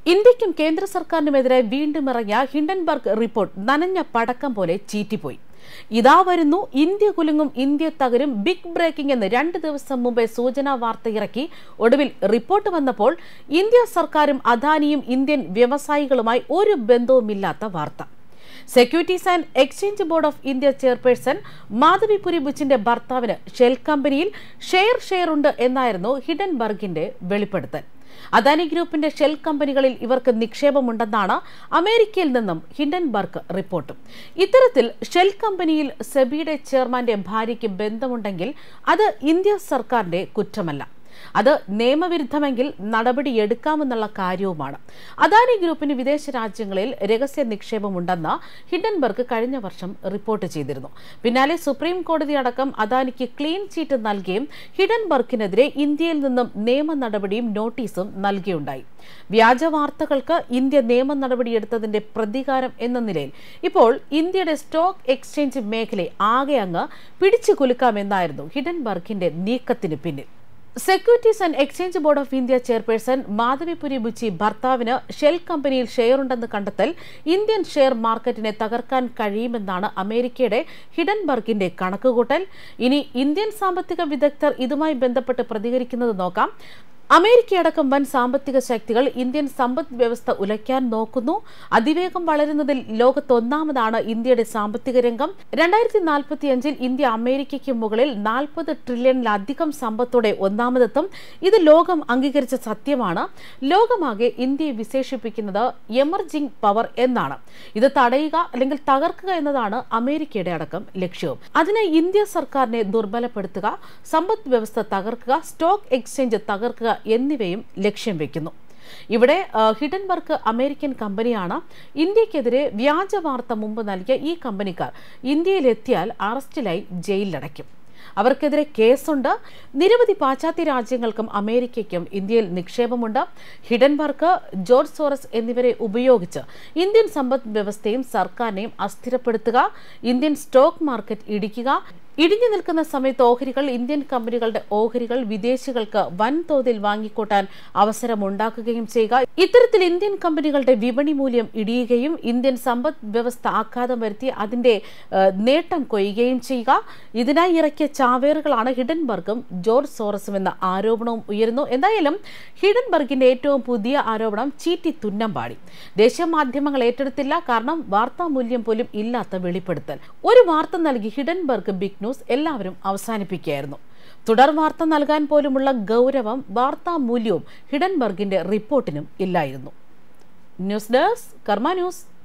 ഇന്ത്യക്കും കേന്ദ്ര സർക്കാരിനുമെതിരെ വീണ്ടും ഇറങ്ങിയ ഹിൻഡൻബർഗ് റിപ്പോർട്ട് നനഞ്ഞ പടക്കം പോലെ ചീറ്റിപ്പോയി. ഇതാ വരുന്നു, ഇന്ത്യ കുലുങ്ങും, ഇന്ത്യ തകരും, ബിഗ് ബ്രേക്കിംഗ് എന്ന് 2 ദിവസം മുമ്പേ സൂചനാ വാർത്ത ഇറക്കി. ഒടുവിൽ റിപ്പോർട്ട് വന്നപ്പോൾ ഇന്ത്യ സർക്കാരും അദാനിയും ഇന്ത്യൻ വ്യവസായികളുമായി ഒരു ബന്ധവുമില്ലാത്ത വാർത്ത. Securities and exchange board of India chairperson Madhabi Puri ബുച്ചിന്റെ ഭർത്താവിന് ഷെൽ കമ്പനിയിൽ ഷെയർ ഉണ്ട് എന്നായിരുന്നു ഹിൻഡൻബർഗിന്റെ വെളിപ്പെടുത്തൽ. അദാനി ഗ്രൂപ്പിന്റെ ഷെൽ കമ്പനികളിൽ ഇവർക്ക് നിക്ഷേപമുണ്ടെന്നാണ് അമേരിക്കയിൽ നിന്നും ഹിൻഡൻബർഗ് റിപ്പോർട്ട്. ഇത്തരത്തിൽ ഷെൽ കമ്പനിയിൽ സെബിയുടെ ചെയർമാന്റെ ഭാര്യയ്ക്ക് ബന്ധമുണ്ടെങ്കിൽ അത് ഇന്ത്യ സർക്കാരിന്റെ കുറ്റമല്ല. അത് നിയമവിരുദ്ധമെങ്കിൽ നടപടിയെടുക്കാമെന്നുള്ള കാര്യവുമാണ്. അദാനി ഗ്രൂപ്പിന് വിദേശ രാജ്യങ്ങളിൽ രഹസ്യ നിക്ഷേപമുണ്ടെന്ന് ഹിൻഡൻബർഗ് കഴിഞ്ഞ വർഷം റിപ്പോർട്ട് ചെയ്തിരുന്നു. പിന്നാലെ സുപ്രീം കോടതി അടക്കം അദാനിക്ക് ക്ലീൻ ചീറ്റ് നൽകുകയും ഹിൻഡൻബർഗിനെതിരെ ഇന്ത്യയിൽ നിന്നും നിയമ നടപടിയും നോട്ടീസും നൽകിയുണ്ടായി. വ്യാജ വാർത്തകൾക്ക് ഇന്ത്യ നിയമ നടപടിയെടുത്തതിന്റെ പ്രതികാരം എന്ന നിലയിൽ ഇപ്പോൾ ഇന്ത്യയുടെ സ്റ്റോക്ക് എക്സ്ചേഞ്ച് മേഖലയെ ആകെ അങ്ങ് പിടിച്ചു കുലുക്കാമെന്നായിരുന്നു ഹിൻഡൻബർഗിന്റെ നീക്കത്തിന് പിന്നിൽ. Securities and exchange board of India chairperson Madhabi Puri ബുച്ചി ഭർത്താവിന് ഷെൽ കമ്പനിയിൽ ഷെയറുണ്ടെന്ന് കണ്ടെത്തൽ ഇന്ത്യൻ ഷെയർ മാർക്കറ്റിനെ തകർക്കാൻ കഴിയുമെന്നാണ് അമേരിക്കയുടെ ഹിൻഡൻബർഗിന്റെ കണക്കുകൂട്ടൽ. ഇനി ഇന്ത്യൻ സാമ്പത്തിക വിദഗ്ധർ ഇതുമായി ബന്ധപ്പെട്ട് പ്രതികരിക്കുന്നത് നോക്കാം. അമേരിക്കയടക്കം വൻ സാമ്പത്തിക ശക്തികൾ ഇന്ത്യൻ സമ്പദ് വ്യവസ്ഥ ഉലയ്ക്കാൻ നോക്കുന്നു. അതിവേഗം വളരുന്നതിൽ ലോകത്തൊന്നാമതാണ് ഇന്ത്യയുടെ സാമ്പത്തിക രംഗം. 2045 ഇന്ത്യ അമേരിക്കയ്ക്ക് മുകളിൽ 40 ട്രില്യണിലധികം സമ്പത്തോടെ ഒന്നാമതെത്തും. ഇത് ലോകം അംഗീകരിച്ച സത്യമാണ്. ലോകമാകെ ഇന്ത്യയെ വിശേഷിപ്പിക്കുന്നത് എമർജിംഗ് പവർ എന്നാണ്. ഇത് തടയുക അല്ലെങ്കിൽ തകർക്കുക എന്നതാണ് അമേരിക്കയുടെ അടക്കം ലക്ഷ്യവും. അതിന് ഇന്ത്യ സർക്കാരിനെ ദുർബലപ്പെടുത്തുക, സമ്പദ് വ്യവസ്ഥ തകർക്കുക, സ്റ്റോക്ക് എക്സ്ചേഞ്ച് തകർക്കുക എന്നിവയും ലക്ഷ്യം വെക്കുന്നു. ഇവിടെ ഹിൻഡൻബർഗ് അമേരിക്കൻ കമ്പനിയാണ്. ഇന്ത്യക്കെതിരെ വ്യാജ വാർത്ത മുമ്പ് നൽകിയ ഈ കമ്പനിക്കാർ ഇന്ത്യയിലെത്തിയാൽ അറസ്റ്റിലായി ജയിലിലടയ്ക്കും. അവർക്കെതിരെ കേസുണ്ട്. നിരവധി പാശ്ചാത്യ രാജ്യങ്ങൾക്കും അമേരിക്കയ്ക്കും ഇന്ത്യയിൽ നിക്ഷേപമുണ്ട്. ഹിൻഡൻബർഗ്, ജോർജ് സോറസ് എന്നിവരെ ഉപയോഗിച്ച് ഇന്ത്യൻ സമ്പദ് വ്യവസ്ഥയും സർക്കാരിനെയും അസ്ഥിരപ്പെടുത്തുക, ഇന്ത്യൻ സ്റ്റോക്ക് മാർക്കറ്റ് ഇടിക്കുക, ഇടിഞ്ഞു നിൽക്കുന്ന സമയത്ത് ഓഹരികൾ, ഇന്ത്യൻ കമ്പനികളുടെ ഓഹരികൾ വിദേശികൾക്ക് വൻതോതിൽ വാങ്ങിക്കൂട്ടാൻ അവസരമുണ്ടാക്കുകയും ചെയ്യുക. ഇത്തരത്തിൽ ഇന്ത്യൻ കമ്പനികളുടെ വിപണി മൂല്യം ഇടിയുകയും ഇന്ത്യൻ സമ്പദ് വ്യവസ്ഥ ആഘാതം വരുത്തി അതിന്റെ നേട്ടം കൊയ്യുകയും ചെയ്യുക. ഇതിനായി ഇറക്കിയ ചാവേറുകളാണ് ഹിൻഡൻബർഗും ജോർജ് സോറസും എന്ന ആരോപണവും ഉയരുന്നു. എന്തായാലും ഹിൻഡൻബർഗിന്റെ ഏറ്റവും പുതിയ ആരോപണം ചീറ്റി തുന്നം പാടി. ദേശീയ മാധ്യമങ്ങൾ ഏറ്റെടുത്തില്ല. കാരണം വാർത്താ മൂല്യം പോലും ഇല്ലാത്ത വെളിപ്പെടുത്തൽ. ഒരു വാർത്ത നൽകി ഹിൻഡൻബർഗ് ബിഗ് എല്ലാവരും അവസാനിപ്പിക്കുകയായിരുന്നു. തുടർ വാർത്ത നൽകാൻ പോലുമുള്ള ഗൗരവം, വാർത്താ മൂല്യവും ഹിൻഡൻബർഗിന്റെ റിപ്പോർട്ടിനും ഇല്ലായിരുന്നു. News desk Karma news.